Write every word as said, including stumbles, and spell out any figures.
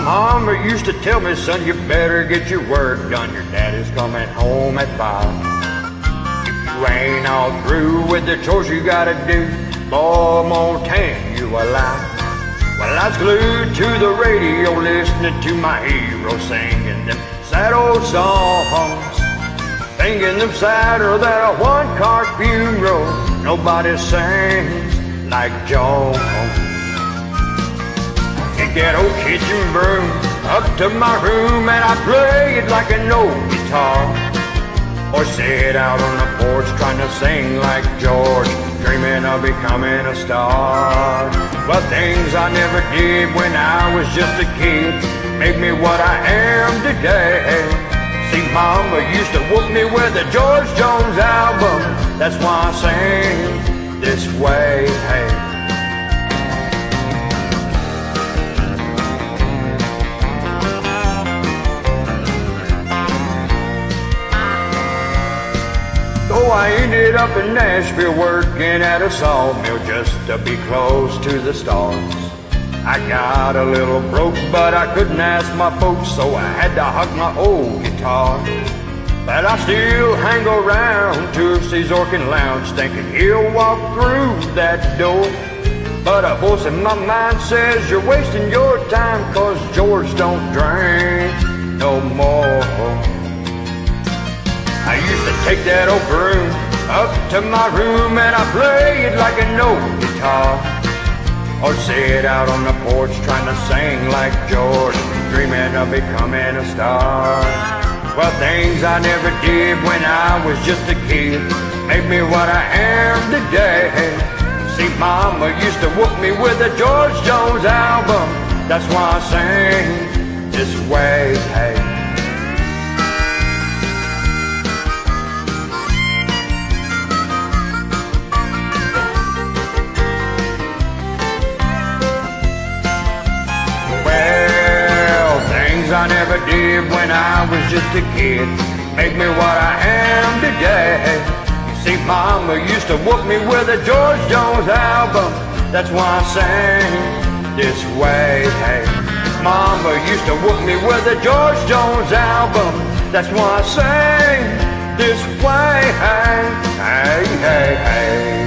mama used to tell me, son, you better get your work done. Your daddy's coming home at five. If you ain't all through with the chores you gotta do, boy, I'm gonna tan you alive. Well, I was glued to the radio listening to my hero singing them sad old songs, thinking them sadder than a one-car funeral. Nobody sings like Joe. Take that old kitchen broom up to my room and I play it like an old guitar, or sit out on the porch trying to sing like George, dreaming of becoming a star. Well, things I never did when I was just a kid made me what I am today. See, mama used to whoop me with a George Jones album. That's why I sing this way. Hey. So I ended up in Nashville working at a sawmill just to be close to the stars. I got a little broke, but I couldn't ask my folks, so I had to hug my old guitar. But I still hang around Tuesday's Orkin Lounge, thinking he'll walk through that door. But a voice in my mind says you're wasting your time, 'cause George don't drink no more. I used to take that old broom up to my room and I play it like an old guitar, or sit out on the porch trying to sing like George, dreaming of becoming a star. Well, things I never did when I was just a kid made me what I am today. See, mama used to whoop me with a George Jones album. That's why I sing this way. Hey. I never did when I was just a kid make me what I am today. You see, mama used to whoop me with a George Jones album. That's why I sing this way. Hey, mama used to whoop me with a George Jones album. That's why I sing this way. Hey, hey, hey, hey.